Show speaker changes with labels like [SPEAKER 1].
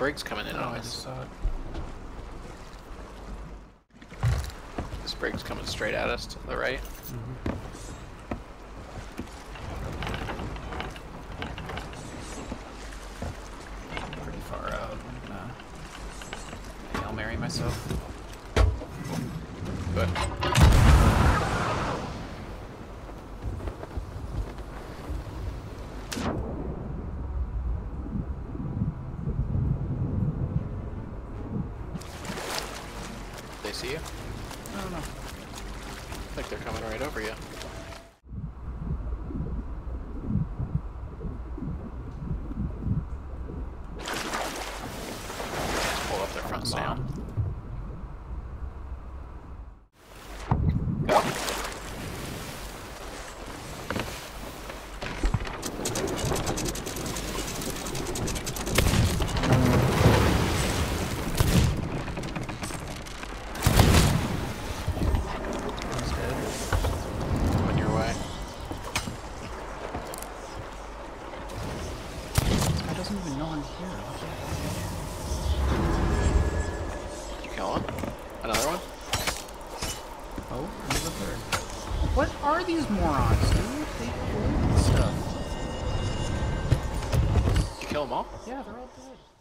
[SPEAKER 1] brig's coming in
[SPEAKER 2] Oh,
[SPEAKER 1] on
[SPEAKER 2] I
[SPEAKER 1] us.
[SPEAKER 2] just saw it.
[SPEAKER 1] This brig's coming straight at us to the right.
[SPEAKER 2] Mm-hmm. Pretty far out. I'm gonna Hail Mary myself.
[SPEAKER 1] But they see you?
[SPEAKER 2] I don't know.
[SPEAKER 1] I think they're coming right over you. Pull up their front stand. Go.
[SPEAKER 2] One's dead.
[SPEAKER 1] On your way.
[SPEAKER 2] This guy doesn't even know I'm here.
[SPEAKER 1] Did you kill him? Another one?
[SPEAKER 2] Oh, there's a third. What are these morons, dude? They avoid stuff.
[SPEAKER 1] Did you kill them all?
[SPEAKER 2] Yeah, they're all dead.